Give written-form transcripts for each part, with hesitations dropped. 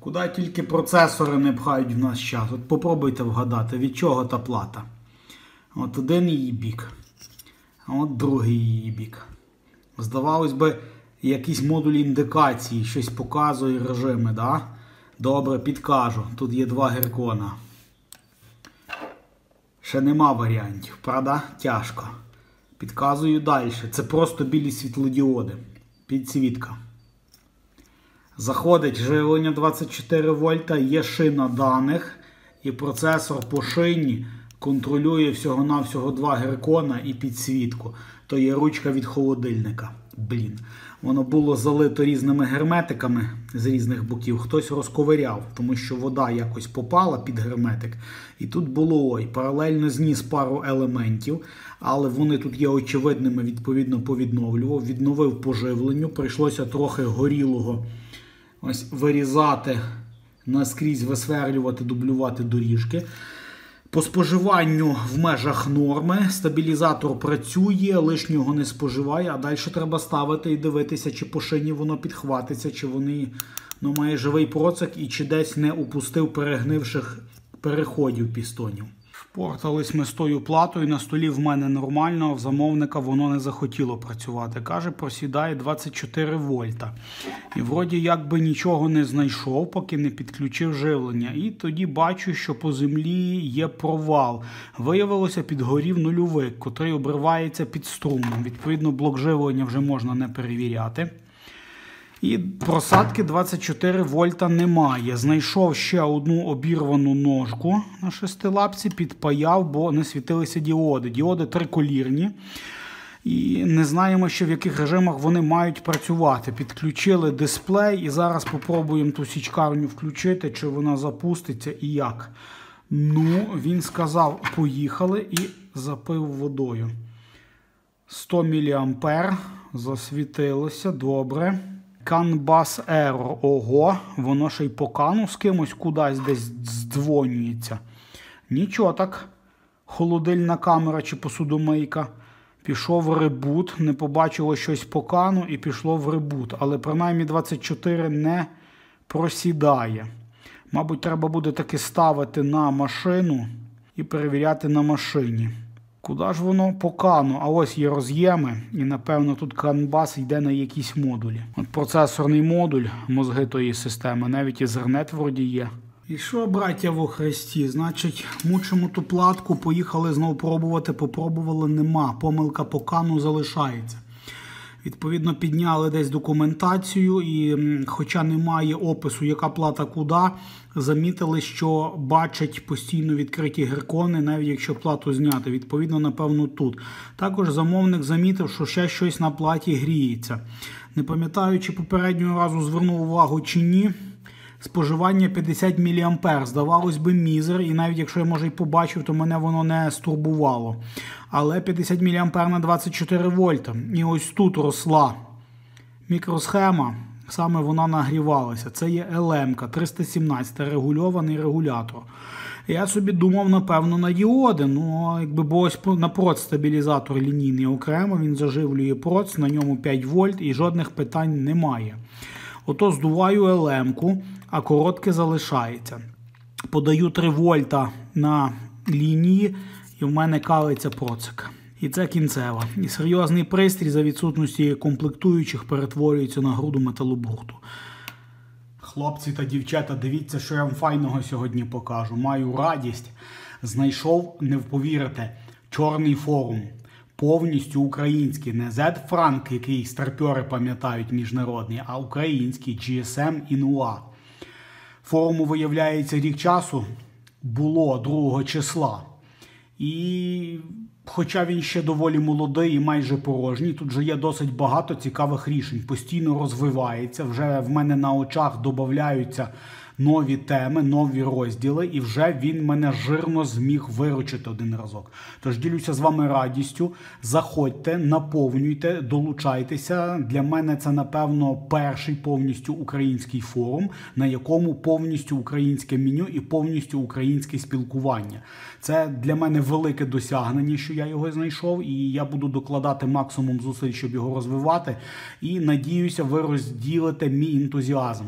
Куди тільки процесори не пхають в нас час. От попробуйте вгадати, від чого та плата. От один її бік, а от другий її бік. Здавалось би, якісь модулі індикації, щось показує режими, да? Добре, підкажу. Тут є два геркона. Ще нема варіантів, правда? Тяжко. Підказую далі. Це просто білі світлодіоди. Підсвітка. Заходить живлення 24 вольта, є шина даних, і процесор по шині контролює всього-навсього два геркона і підсвітку. То є ручка від холодильника. Блін. Воно було залито різними герметиками з різних боків. Хтось розковиряв, тому що вода якось попала під герметик. І тут було, паралельно зніс пару елементів, але вони тут є очевидними, відповідно повідновлював. Відновив по живленню, прийшлося трохи горілого ось вирізати, наскрізь висверлювати, дублювати доріжки. По споживанню в межах норми, стабілізатор працює, лишнього не споживає, а далі треба ставити і дивитися, чи по шині воно підхватиться, чи вони має живий процик і чи десь не упустив перегнивших переходів пістонів. Впортались ми з тою платою, на столі в мене нормально, а в замовника воно не захотіло працювати. Каже, просідає 24 вольта. І вроді якби нічого не знайшов, поки не підключив живлення. І тоді бачу, що по землі є провал. Виявилося, підгорів нульовик, котрий обривається під струмом. Відповідно, блок живлення вже можна не перевіряти. І просадки 24 вольта немає. Знайшов ще одну обірвану ножку на шестилапці, підпаяв, бо не світилися діоди. Діоди триколірні. І не знаємо ще в яких режимах вони мають працювати. Підключили дисплей і зараз спробуємо ту січкарню включити, чи вона запуститься і як. Ну, він сказав, поїхали і запив водою. 100 мА, засвітилося, добре. CAN bus error, ого, воно ще й по кану з кимось кудись десь здзвонюється. Нічого так, холодильна камера чи посудомийка. Пішов в ребут, не побачило щось по кану і пішло в ребут. Але принаймні 24 не просідає. Мабуть, треба буде таки ставити на машину і перевіряти на машині. Куди ж воно по кану? А ось є роз'єми, і напевно тут CAN bus йде на якісь модулі. От процесорний модуль, мозги тої системи, навіть Ethernet вроді є. І що, браття во Христі, значить, мучимо ту платку, поїхали знову пробувати, попробували, нема. Помилка по кану залишається. Відповідно, підняли десь документацію і, хоча немає опису, яка плата куди, замітили, що бачать постійно відкриті геркони, навіть якщо плату зняти. Відповідно, напевно, тут. Також замовник замітив, що ще щось на платі гріється. Не пам'ятаю, чи попереднього разу звернув увагу чи ні. Споживання 50 мА. Здавалось би, мізер, і навіть якщо я, може, й побачив, то мене воно не стурбувало. Але 50 мА на 24 вольта. І ось тут росла мікросхема, саме вона нагрівалася. Це є LM-ка 317, регульований регулятор. Я собі думав, напевно, на діоди, бо ось на проц стабілізатор лінійний окремо, він заживлює проц, на ньому 5 вольт і жодних питань немає. Ото здуваю LM-ку, а коротке залишається. Подаю 3 вольта на лінії, і в мене калиться процик. І це кінцева. І серйозний пристрій за відсутності комплектуючих перетворюється на груду металобрухту. Хлопці та дівчата, дивіться, що я вам файного сьогодні покажу. Маю радість. Знайшов, не повірите, чорний форум. Повністю український, не Z-Frank, який старпьори пам'ятають міжнародний, а український GSM Innova. Форуму, виявляється, рік часу було 2 числа. І хоча він ще доволі молодий і майже порожній, тут вже є досить багато цікавих рішень. Постійно розвивається, вже в мене на очах додаються нові теми, нові розділи, і вже він мене жирно зміг виручити один разок. Тож ділюся з вами радістю, заходьте, наповнюйте, долучайтеся. Для мене це, напевно, перший повністю український форум, на якому повністю українське меню і повністю українське спілкування. Це для мене велике досягнення, що я його знайшов, і я буду докладати максимум зусиль, щоб його розвивати, і надіюся, ви розділите мій ентузіазм.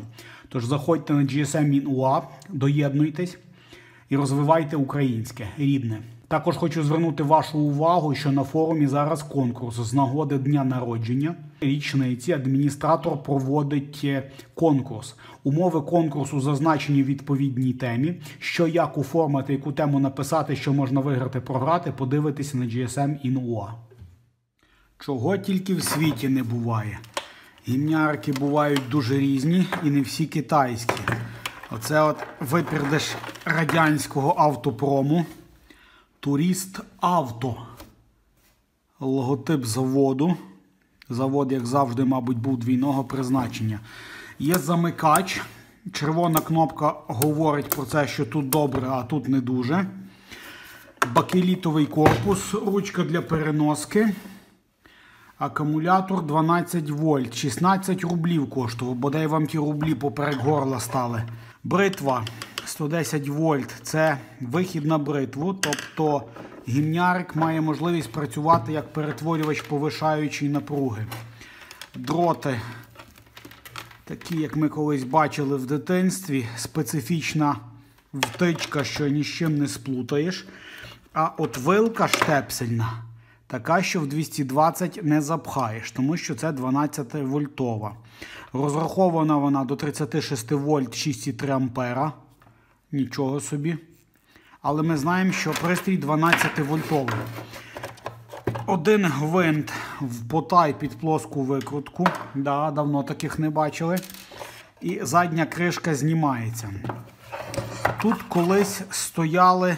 Тож заходьте на GSM-in.ua, доєднуйтесь і розвивайте українське, рідне. Також хочу звернути вашу увагу, що на форумі зараз конкурс з нагоди дня народження. Річниці адміністратор проводить конкурс. Умови конкурсу зазначені в відповідній темі. Що, як оформити, яку тему написати, що можна виграти, програти, подивитися на GSM-in.ua. Чого тільки в світі не буває. Гімнярки бувають дуже різні і не всі китайські. Оце от випередиш радянського автопрому. Туріст Авто. Логотип заводу. Завод, як завжди, мабуть, був двійного призначення. Є замикач. Червона кнопка говорить про це, що тут добре, а тут не дуже. Бакелітовий корпус. Ручка для переноски. Акумулятор 12 вольт. 16 рублів коштував. Бодай вам ті рублі поперек горла стали. Бритва 110 вольт. Це вихід на бритву. Тобто гімнярик має можливість працювати як перетворювач повишаючої напруги. Дроти, такі, як ми колись бачили в дитинстві. Специфічна втичка, що ні з чим не сплутаєш. А от вилка штепсельна. Така, що в 220 не запхаєш, тому що це 12-вольтова. Розрахована вона до 36 вольт 6,3 ампера. Нічого собі. Але ми знаємо, що пристрій 12-вольтовий. Один гвинт в потай під плоску викрутку. Да, давно таких не бачили. І задня кришка знімається. Тут колись стояли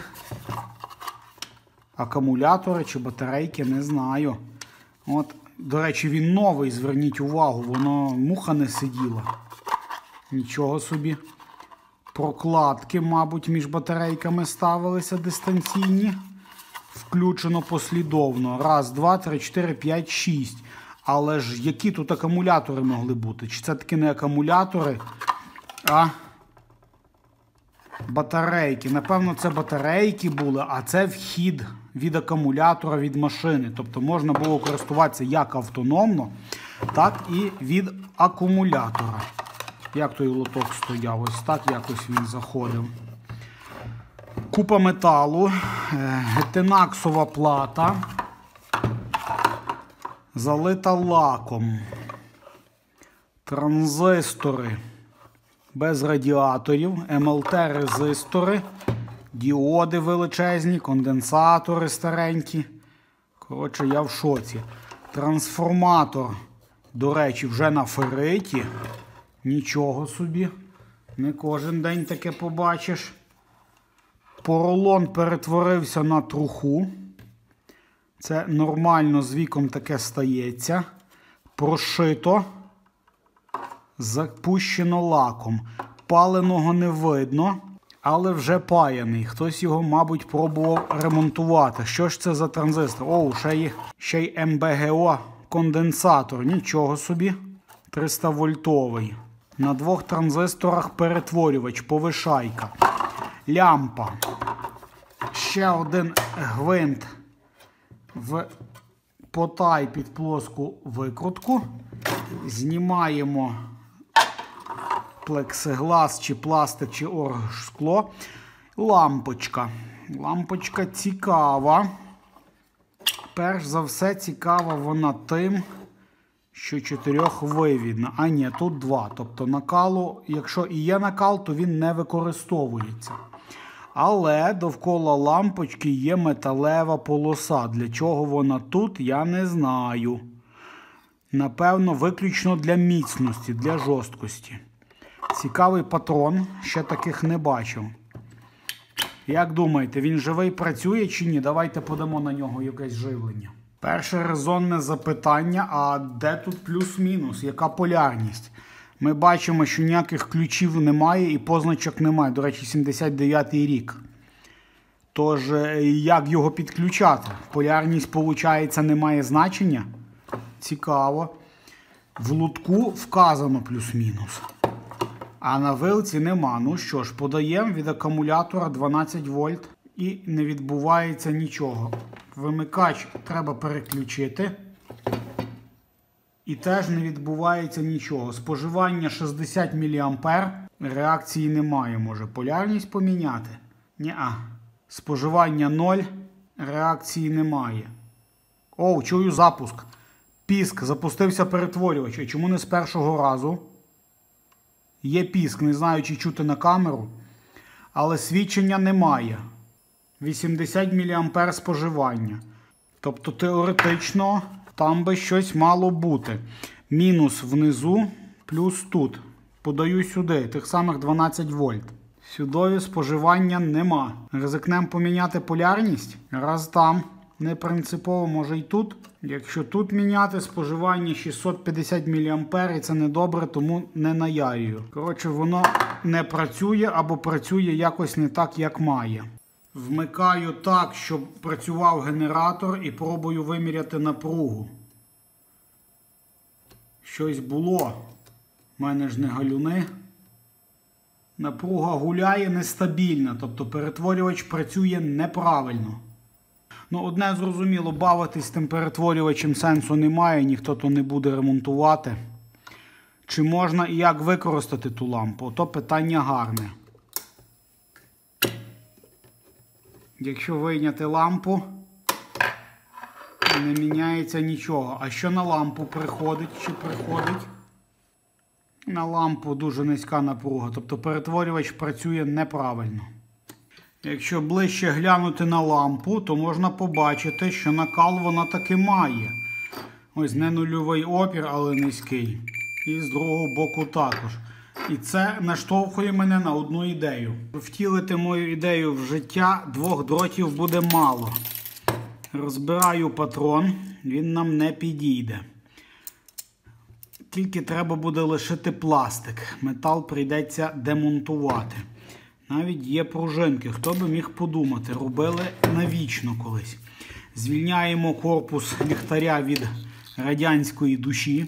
акумулятори чи батарейки, не знаю. От, до речі, він новий, зверніть увагу, воно муха не сиділа. Нічого собі. Прокладки, мабуть, між батарейками ставилися дистанційні. Включено послідовно. Раз, два, три, 4, 5, 6. Але ж які тут акумулятори могли бути? Чи це таки не акумулятори, а батарейки? Напевно, це батарейки були, а це вхід від акумулятора від машини. Тобто можна було користуватися як автономно, так і від акумулятора. Як той лоток стояв? Ось так якось він заходив. Купа металу, гетинаксова плата, залита лаком, транзистори без радіаторів, МЛТ-резистори, діоди величезні, конденсатори старенькі. Коротше, я в шоці. Трансформатор, до речі, вже на ферриті. Нічого собі. Не кожен день таке побачиш. Поролон перетворився на труху. Це нормально, з віком таке стається. Прошито. Запущено лаком. Паленого не видно, але вже паяний. Хтось його, мабуть, пробував ремонтувати. Що ж це за транзистор? О, ще й МБГО конденсатор. Нічого собі. 300-вольтовий. На двох транзисторах перетворювач, повишайка. Лямпа. Ще один гвинт в потай під плоску викрутку. Знімаємо плексиглас, чи пластик, чи оргшкло. Лампочка. Лампочка цікава. Перш за все цікава вона тим, що 4-вивідна. А ні, тут 2. Тобто накалу, якщо і є накал, то він не використовується. Але довкола лампочки є металева полоса. Для чого вона тут, я не знаю. Напевно, виключно для міцності, для жорсткості. Цікавий патрон, ще таких не бачив. Як думаєте, він живий, працює чи ні? Давайте подамо на нього якесь живлення. Перше резонне запитання, а де тут плюс-мінус? Яка полярність? Ми бачимо, що ніяких ключів немає і позначок немає. До речі, 79-й рік. Тож, як його підключати? Полярність, виходить, не має значення? Цікаво. В лотку вказано плюс-мінус. А на вилці нема. Ну що ж, подаємо від акумулятора 12 вольт і не відбувається нічого. Вимикач треба переключити. І теж не відбувається нічого. Споживання 60 мА. Реакції немає. Може полярність поміняти? Ні-а. Споживання 0. Реакції немає. О, чую запуск. Піск. Запустився перетворювач. І чому не з першого разу? Є піск. Не знаю, чи чути на камеру. Але свідчення немає. 80 мА споживання. Тобто теоретично там би щось мало бути. Мінус внизу, плюс тут. Подаю сюди. Тих самих 12 вольт. Сюди споживання нема. Ризикнемо поміняти полярність. Раз там. Не принципово, може і тут. Якщо тут міняти, споживання 650 мА, і це недобре, тому не наярюю. Коротше, воно не працює або працює якось не так, як має. Вмикаю так, щоб працював генератор, і пробую виміряти напругу. Щось було. У мене ж не галюни. Напруга гуляє нестабільна, тобто перетворювач працює неправильно. Ну, одне зрозуміло, бавитись з тим перетворювачем сенсу немає, ніхто то не буде ремонтувати. Чи можна і як використати ту лампу? Ото питання гарне. Якщо вийняти лампу, не міняється нічого. А що на лампу приходить? Чи приходить? На лампу дуже низька напруга, тобто перетворювач працює неправильно. Якщо ближче глянути на лампу, то можна побачити, що накал вона таки має. Ось не нульовий опір, але низький. І з другого боку також. І це наштовхує мене на одну ідею. Втілити мою ідею в життя, 2 дротів буде мало. Розбираю патрон, він нам не підійде. Тільки треба буде лишити пластик. Метал прийдеться демонтувати. Навіть є пружинки. Хто би міг подумати. Робили навічно колись. Звільняємо корпус ліхтаря від радянської душі.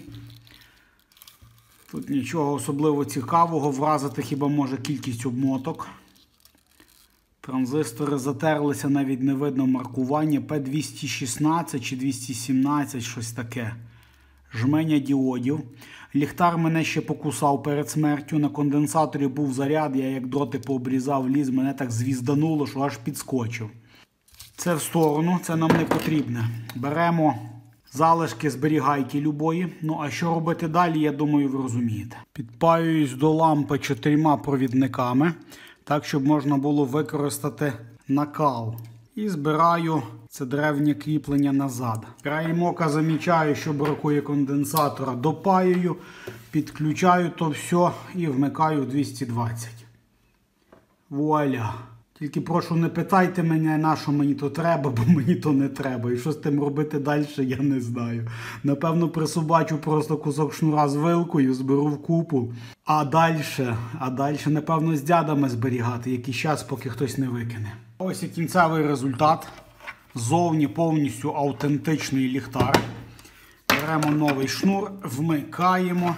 Тут нічого особливо цікавого. Вразити хіба може кількість обмоток. Транзистори затерлися, навіть не видно маркування. P216 чи 217, щось таке. Жменя діодів. Ліхтар мене ще покусав перед смертю. На конденсаторі був заряд, я як дроти пообрізав ліз, мене так звіздануло, що аж підскочив. Це в сторону, це нам не потрібне. Беремо залишки зберігайки любої. Ну а що робити далі, я думаю, ви розумієте. Підпаююсь до лампи 4 провідниками, так, щоб можна було використати накал. І збираю це древнє кріплення назад. Краєм ока замічаю, що бракує конденсатора. Допаюю, підключаю то все і вмикаю в 220. Вуаля. Тільки прошу, не питайте мене, на що мені то треба, бо мені то не треба. І що з тим робити далі, я не знаю. Напевно, присобачу просто кусок шнура з вилкою, зберу в купу. А далі, напевно, з дядами зберігати, якийсь час, поки хтось не викине. Ось і кінцевий результат. Ззовні повністю автентичний ліхтар. Беремо новий шнур, вмикаємо.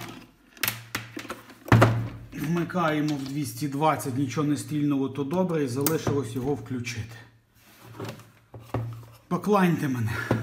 Вмикаємо в 220, нічого не стрільного, то добре, і залишилось його включити. Покланьте мене.